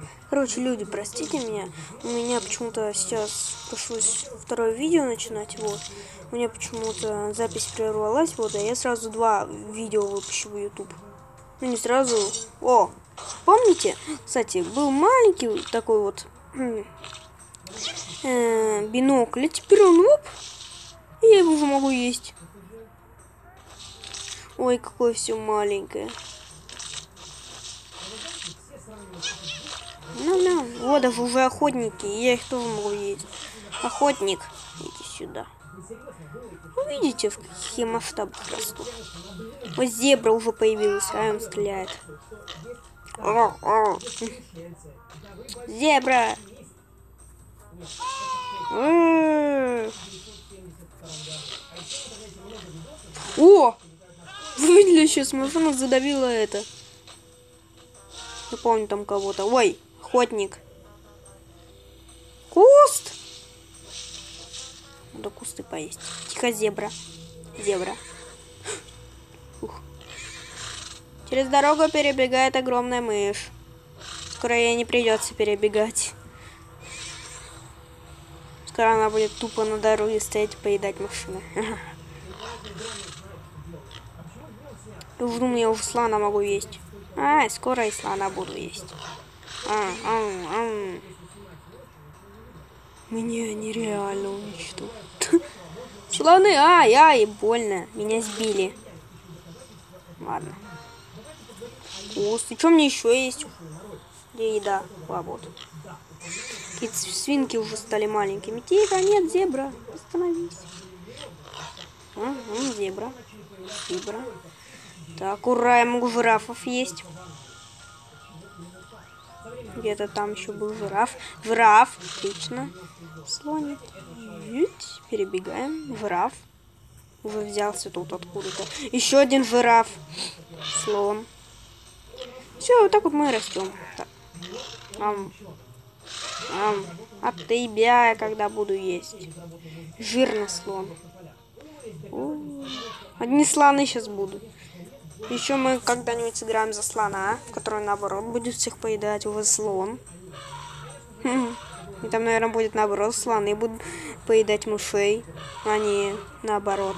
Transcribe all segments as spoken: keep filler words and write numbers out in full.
Короче, люди, простите меня. У меня почему-то сейчас пришлось второе видео начинать. Вот. У меня почему-то запись прервалась. Вот, а я сразу два видео выпущу в YouTube. Ну, не сразу. О! Помните? Кстати, был маленький такой вот э, бинокль. А теперь он оп, и я его уже могу есть. Ой, какое все маленькое. Ну, ну, вот даже уже охотники, я их тоже могу есть. Охотник, иди сюда. Вы видите, в каких я масштабах расту? Вот зебра уже появилась, а он стреляет. О, о. Зебра! О! Вы видели, сейчас машина задавила это. Я помню там кого-то. Ой, охотник. Куст! Надо кусты поесть. Тихо, зебра. Зебра. Ух. Через дорогу перебегает огромная мышь. Скоро ей не придется перебегать. Скоро она будет тупо на дороге стоять и поедать машины. Я уже думаю, я уже слона могу есть. А, скоро и слона буду есть. А, а, а. Меня нереально уничтожили. Слоны, ай, ай, больно. Меня сбили. Ладно. Куст. И что мне еще есть? Где еда? А, вот. Какие-то свинки уже стали маленькими. Тихо, нет, зебра. Остановись. А, а, зебра. Зебра. Так, ура, я могу жирафов есть. Где-то там еще был жираф. Жираф, отлично. Слоник. Перебегаем. Жираф. Уже взялся тут откуда-то. Еще один жираф. Слон. Все, вот так вот мы растем. Так. Ам. Ам. А тебя я когда буду есть? Жирный слон. О, одни слоны сейчас будут. Еще мы когда-нибудь сыграем за слона, который наоборот будет всех поедать. Уже слон. И там, наверное, будет наоборот слоны будут поедать мышей, а не наоборот.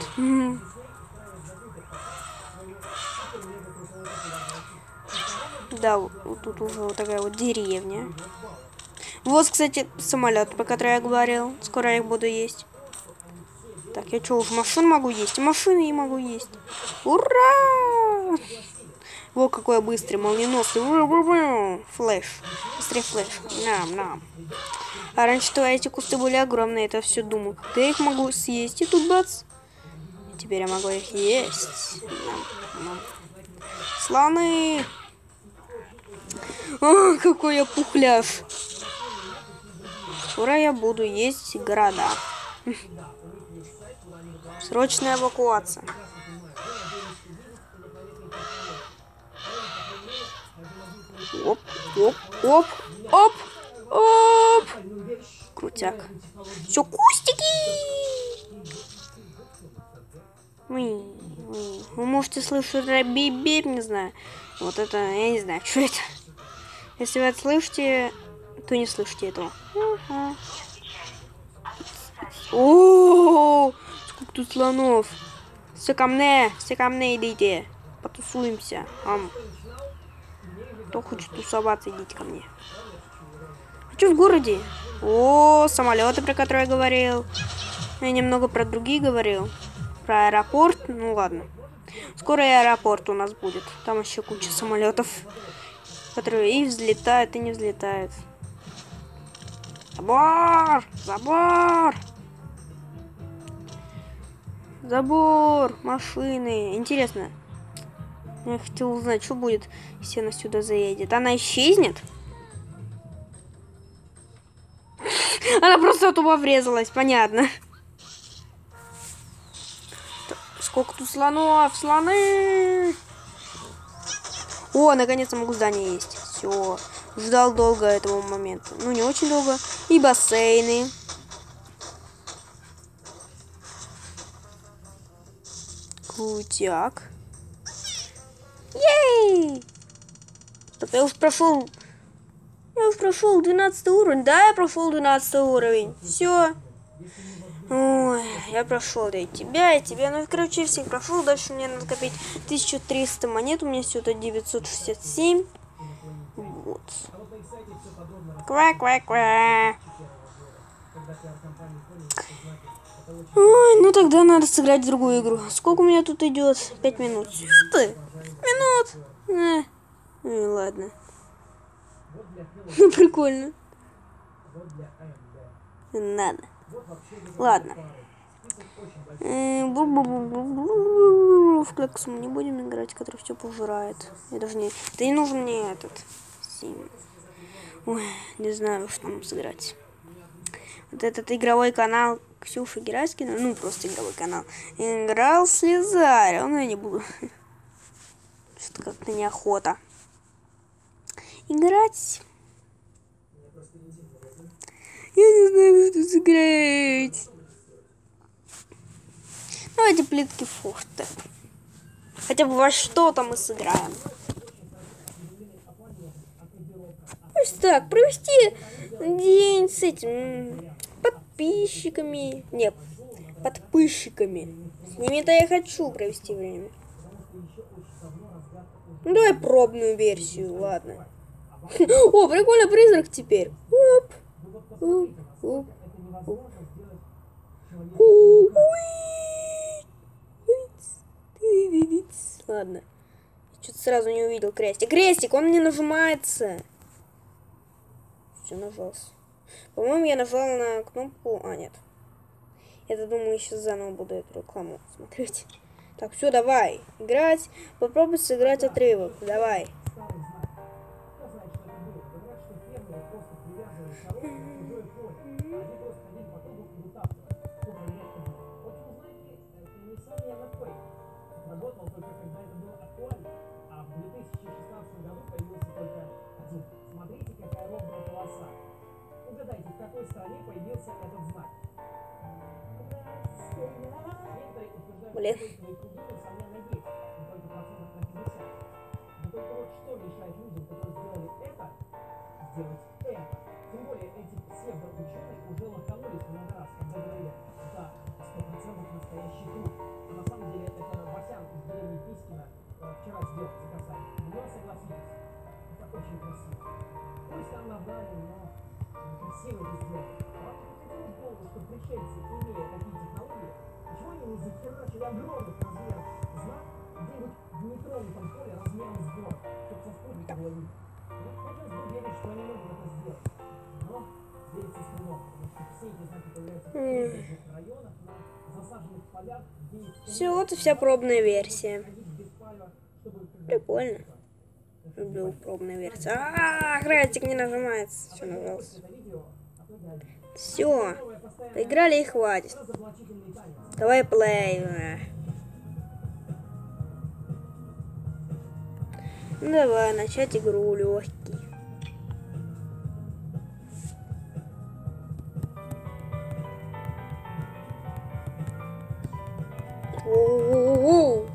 Да, вот тут уже вот такая вот деревня. Вот, кстати, самолет, про который я говорил. Скоро я их буду есть. Так, я что, уж машин могу есть? Машины и могу есть. Ура! Вот какой я быстрый, молниеносный. Флэш. Быстрее флэш. Нам, нам. А раньше-то эти кусты были огромные, это все думал. Когда я их могу съесть, и тут бац. Теперь я могу их есть. Нам, нам. Слоны! О, какой я пухляш. Скоро я буду есть города. Срочная эвакуация. Оп, оп, оп, оп, оп. Крутяк. Все, кустики. Вы можете слышать бип-бип, не знаю. Вот это, я не знаю, что это. Если вы это слышите, то не слышите этого. О, сколько тут слонов. Все ко мне, все ко мне идите. Потусуемся. Ам. Кто хочет тусоваться, идите ко мне. Хочу в городе. О, самолеты, про которые я говорил. Я немного про другие говорил. Про аэропорт. Ну ладно. Скоро и аэропорт у нас будет. Там еще куча самолетов, которые и взлетают, и не взлетают. Забор! Забор! Забор! Машины. Интересно. Я хотел узнать, что будет, если она сюда заедет. Она исчезнет? Она просто тупо врезалась, понятно. Сколько тут слонов? Слоны! О, наконец-то могу здание есть. Все. Ждал долго этого момента. Ну, не очень долго. И бассейны. Крутяк. Ей! Стоп, я уж прошел. Я уж прошел. прошел двенадцатый уровень. Да, я прошел двенадцатый уровень. Все. Ой, я прошел и тебя, и тебя. Ну, короче, я всех прошел. Дальше мне надо копить тысячу триста монет. У меня всего-то девятьсот шестьдесят семь. Вот. Ква-ква-ква. Ой, ну тогда надо сыграть в другую игру. Сколько у меня тут идет? Пять минут. Ты? Минут? Э. Ну, ладно. Ну, прикольно. Надо. Ладно. В кляксу мы не будем играть, который все пожирает. Я даже не... Да не нужен мне этот. Ой, не знаю, что нам сыграть. Вот этот игровой канал Ксюши Гераськина, ну просто игровой канал, играл Слезарь, он я не буду. Что-то как-то неохота играть. Я не знаю, что сыграть. Давайте плитки форта. Хотя бы во что-то мы сыграем. Пусть так, провести день с этим подписчиками. Нет, подписчиками. С ними-то я хочу провести время. Ну давай пробную версию, ладно. О, прикольно, призрак теперь. Оп, оп, оп, оп. Ладно. Что-то сразу не увидел крестик. Крестик, он не нажимается. Все, нажался. По-моему, я нажал на кнопку... А, нет. Я думаю, сейчас заново буду эту рекламу смотреть. Так, все, давай. Играть. Попробуй сыграть отрывок. Давай. Блин. Все, вот и вся пробная версия. Прикольно. Люблю пробную версию. А, крестик не нажимается. Все, нажался. Все. Поиграли и хватит. Давай плей. Ну давай, начать игру легкий. Оу-оу-оу.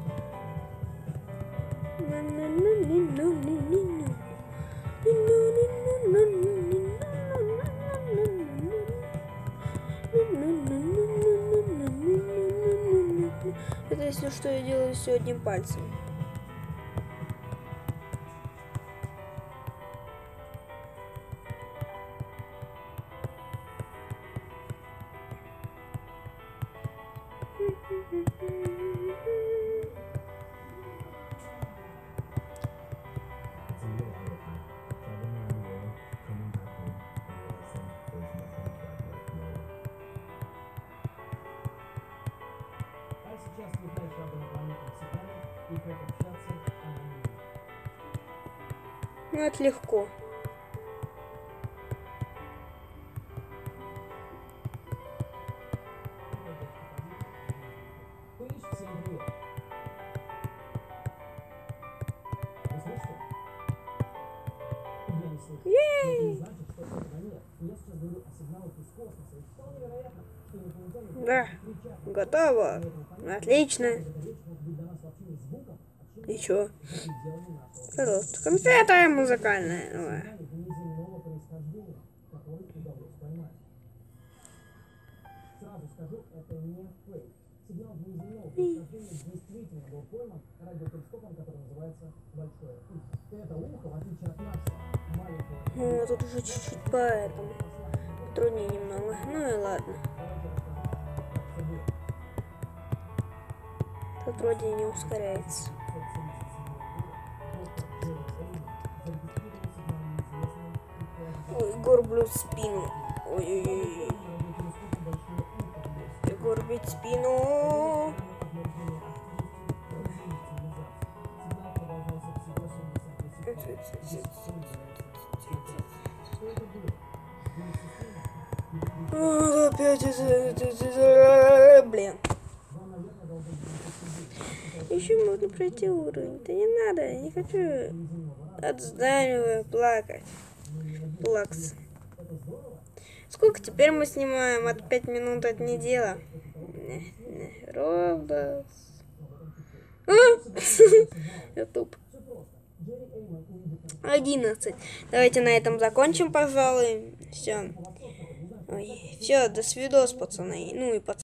Это если что, я делаю все одним пальцем. Ну, это легко. Ей! Да, готово. Отлично. И чё? Пожалуйста, конфета музыкальная. Давай. Ну, тут уже чуть-чуть поэтому труднее немного. Ну и ладно. Тут вроде не ускоряется. Ой, Егор бьет спину. Ой-ой-ой. Егор бьет спину. Опять блин. Еще можно пройти уровень. Да не надо, я не хочу от здания плакать. Плакс. Сколько теперь мы снимаем? От пять минут от недели. Роблокс. Ютуб. одиннадцать. Давайте на этом закончим, пожалуй. Все. Ой, все, до свидос, пацаны. Ну и пацаны.